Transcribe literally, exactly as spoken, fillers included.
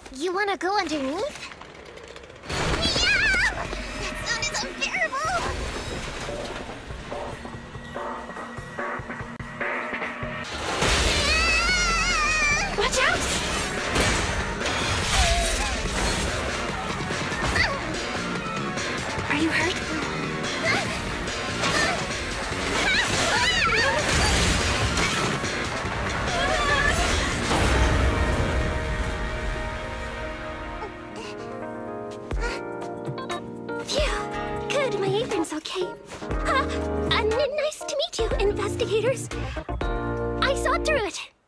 You wanna go underneath? Yeah! That sound is unbearable! Watch out! Are you hurt? Phew. Good, my apron's okay. Uh, uh, n- nice to meet you, investigators. I saw through it.